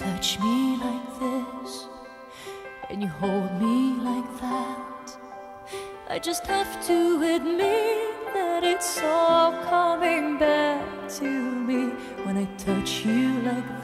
touch me like this and you hold me like that, I just have to admit that it's all coming back to me when I touch you like